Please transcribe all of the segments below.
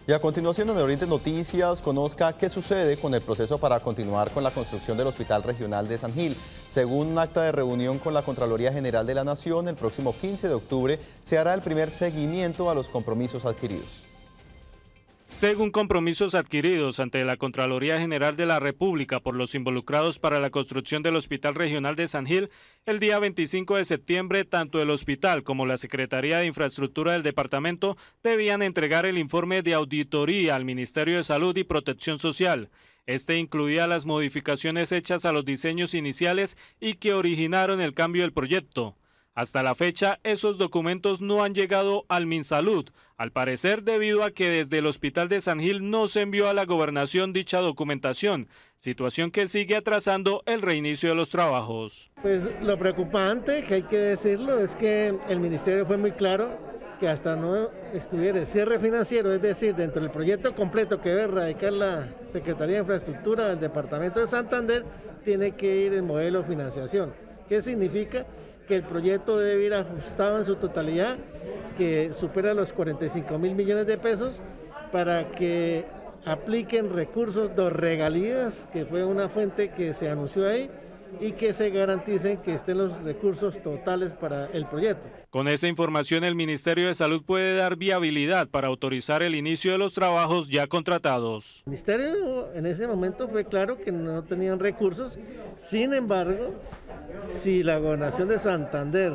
Y a continuación en Oriente Noticias, conozca qué sucede con el proceso para continuar con la construcción del Hospital Regional de San Gil. Según un acta de reunión con la Contraloría General de la Nación, el próximo 15 de octubre se hará el primer seguimiento a los compromisos adquiridos. Según compromisos adquiridos ante la Contraloría General de la República por los involucrados para la construcción del Hospital Regional de San Gil, el día 25 de septiembre, tanto el hospital como la Secretaría de Infraestructura del departamento debían entregar el informe de auditoría al Ministerio de Salud y Protección Social. Este incluía las modificaciones hechas a los diseños iniciales y que originaron el cambio del proyecto. Hasta la fecha, esos documentos no han llegado al MinSalud, al parecer debido a que desde el Hospital de San Gil no se envió a la Gobernación dicha documentación, situación que sigue atrasando el reinicio de los trabajos. Pues lo preocupante, que hay que decirlo, es que el Ministerio fue muy claro que hasta no estuviera el cierre financiero, es decir, dentro del proyecto completo que debe erradicar la Secretaría de Infraestructura del Departamento de Santander, tiene que ir el modelo de financiación. ¿Qué significa? Que el proyecto debe ir ajustado en su totalidad, que supera los 45.000 millones de pesos, para que apliquen recursos de regalías, que fue una fuente que se anunció ahí, y que se garanticen que estén los recursos totales para el proyecto. Con esa información, el Ministerio de Salud puede dar viabilidad para autorizar el inicio de los trabajos ya contratados. El Ministerio en ese momento fue claro que no tenían recursos, sin embargo, si la Gobernación de Santander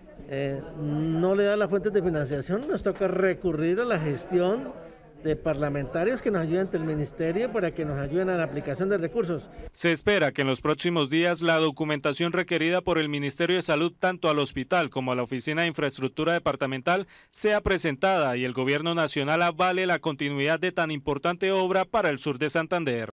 no le da las fuentes de financiación, nos toca recurrir a la gestión de parlamentarios que nos ayuden ante el Ministerio para que nos ayuden a la aplicación de recursos. Se espera que en los próximos días la documentación requerida por el Ministerio de Salud tanto al hospital como a la Oficina de Infraestructura Departamental sea presentada y el Gobierno Nacional avale la continuidad de tan importante obra para el sur de Santander.